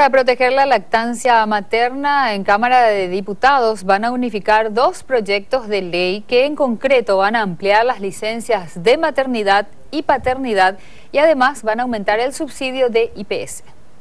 Para proteger la lactancia materna, en Cámara de Diputados van a unificar dos proyectos de ley que en concreto van a ampliar las licencias de maternidad y paternidad y además van a aumentar el subsidio de IPS.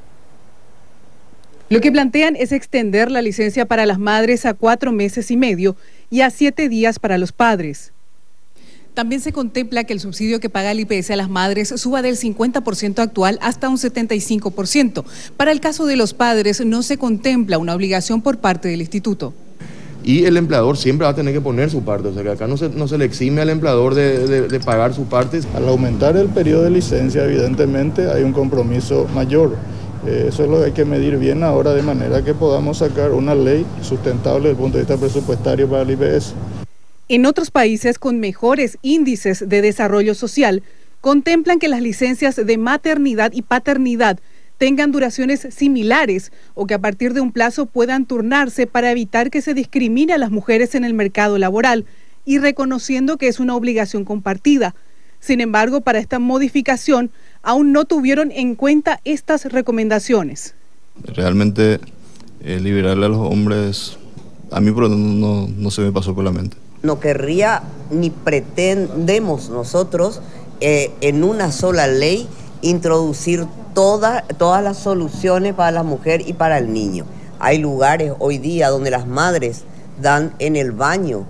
Lo que plantean es extender la licencia para las madres a 4 meses y medio y a 7 días para los padres. También se contempla que el subsidio que paga el IPS a las madres suba del 50% actual hasta un 75%. Para el caso de los padres no se contempla una obligación por parte del instituto. Y el empleador siempre va a tener que poner su parte, o sea que acá no se le exime al empleador de pagar su parte. Al aumentar el periodo de licencia, evidentemente hay un compromiso mayor. Eso es lo que hay que medir bien ahora, de manera que podamos sacar una ley sustentable desde el punto de vista presupuestario para el IPS. En otros países con mejores índices de desarrollo social, contemplan que las licencias de maternidad y paternidad tengan duraciones similares o que a partir de un plazo puedan turnarse para evitar que se discrimine a las mujeres en el mercado laboral y reconociendo que es una obligación compartida. Sin embargo, para esta modificación aún no tuvieron en cuenta estas recomendaciones. Realmente liberarle a los hombres, a mí por no se me pasó por la mente. No querría ni pretendemos nosotros en una sola ley introducir todas las soluciones para la mujer y para el niño. Hay lugares hoy día donde las madres dan en el baño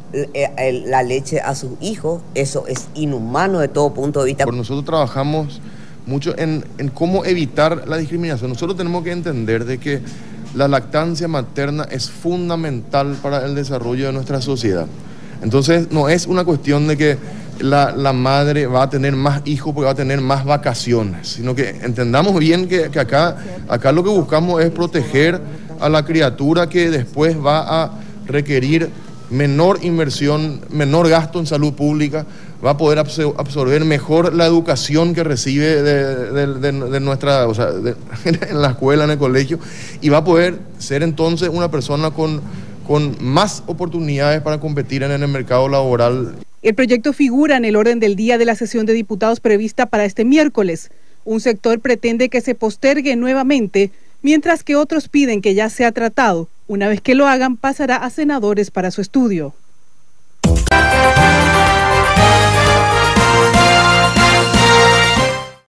la leche a sus hijos. Eso es inhumano de todo punto de vista. Nosotros trabajamos mucho en cómo evitar la discriminación. Nosotros tenemos que entender de que la lactancia materna es fundamental para el desarrollo de nuestra sociedad. Entonces no es una cuestión de que la madre va a tener más hijos porque va a tener más vacaciones, sino que entendamos bien que acá lo que buscamos es proteger a la criatura que después va a requerir menor inversión, menor gasto en salud pública, va a poder absorber mejor la educación que recibe de nuestra, o sea, en la escuela, en el colegio, y va a poder ser entonces una persona con más oportunidades para competir en el mercado laboral. El proyecto figura en el orden del día de la sesión de diputados prevista para este miércoles. Un sector pretende que se postergue nuevamente, mientras que otros piden que ya sea tratado. Una vez que lo hagan, pasará a senadores para su estudio.